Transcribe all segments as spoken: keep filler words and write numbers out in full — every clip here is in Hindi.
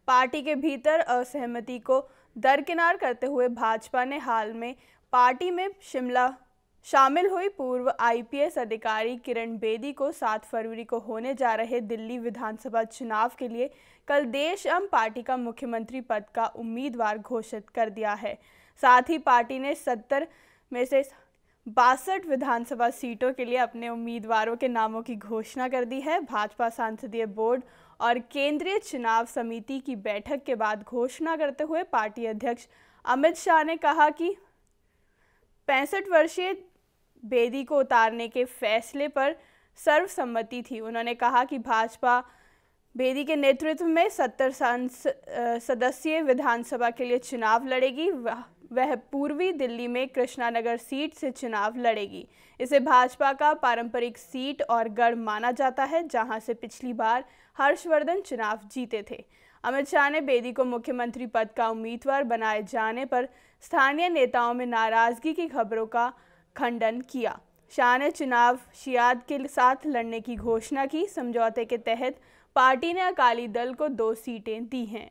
पार्टी के भीतर असहमति को दरकिनार करते हुए भाजपा ने हाल में पार्टी में शिमला शामिल हुई पूर्व आईपीएस अधिकारी किरण बेदी को सात फरवरी को होने जा रहे दिल्ली विधानसभा चुनाव के लिए कल देश एवं पार्टी का मुख्यमंत्री पद का उम्मीदवार घोषित कर दिया है। साथ ही पार्टी ने सत्तर में से बासठ विधानसभा सीटों के लिए अपने उम्मीदवारों के नामों की घोषणा कर दी है। भाजपा संसदीय बोर्ड और केंद्रीय चुनाव समिति की बैठक के बाद घोषणा करते हुए पार्टी अध्यक्ष अमित शाह ने कहा कि पैंसठ वर्षीय बेदी को उतारने के फैसले पर सर्वसम्मति थी। उन्होंने कहा कि भाजपा बेदी के नेतृत्व में सत्तर सदस्यीय विधानसभा के लिए चुनाव लड़ेगी। वह पूर्वी दिल्ली में कृष्णानगर सीट से चुनाव लड़ेगी। इसे भाजपा का पारंपरिक सीट और गढ़ माना जाता है, जहां से पिछली बार हर्षवर्धन चुनाव जीते थे। अमित शाह ने बेदी को मुख्यमंत्री पद का उम्मीदवार बनाए जाने पर स्थानीय नेताओं में नाराजगी की खबरों का खंडन किया। शाह ने चुनाव शियाद के साथ लड़ने की घोषणा की। समझौते के तहत पार्टी ने अकाली दल को दो सीटें दी हैं।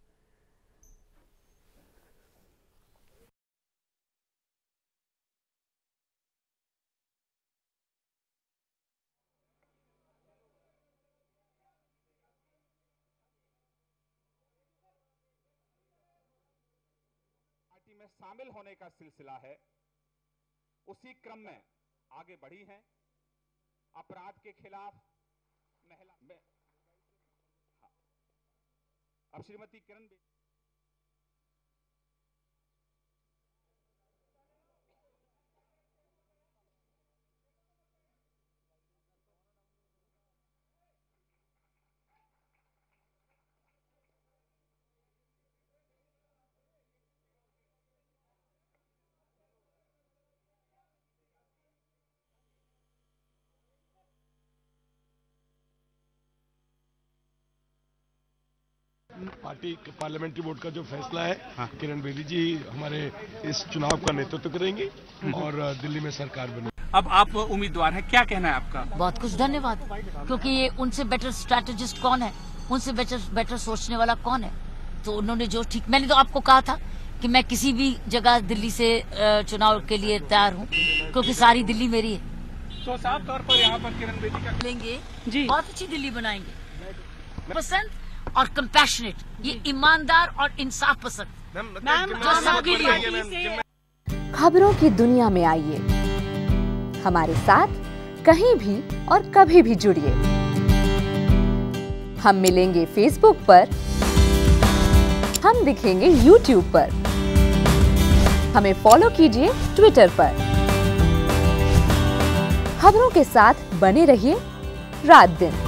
पार्टी में शामिल होने का सिलसिला है, उसी क्रम में आगे बढ़ी हैं। अपराध के खिलाफ महिला में हाँ। अब Shrimati Kiran Bedi party parliamentary board का जो फैसला है, हाँ। किरण बेदी जी हमारे इस चुनाव का नेतृत्व करेंगी और दिल्ली में सरकार बनेगी। अब आप उम्मीदवार हैं, क्या कहना है आपका? बहुत कुछ धन्यवाद, क्योंकि ये उनसे बेटर स्ट्रैटेजिस्ट कौन है, उनसे बेटर बेटर सोचने वाला कौन है। तो उन्होंने जो ठीक, मैंने तो आपको कहा था कि मैं किसी भी जगह दिल्ली से चुनाव के लिए तैयार हूँ, क्योंकि सारी दिल्ली मेरी है। तो साफ तौर पर यहाँ पर किरण बेदी का लेंगे जी, बहुत अच्छी दिल्ली बनाएंगे। पसंद और कंपैशनेट, ये ईमानदार और इंसाफ पसंद जो सबके लिए। खबरों की दुनिया में आइए, हमारे साथ कहीं भी और कभी भी जुड़िए। हम मिलेंगे फेसबुक पर, हम दिखेंगे यूट्यूब पर, हमें फॉलो कीजिए ट्विटर पर। खबरों के साथ बने रहिए रात दिन।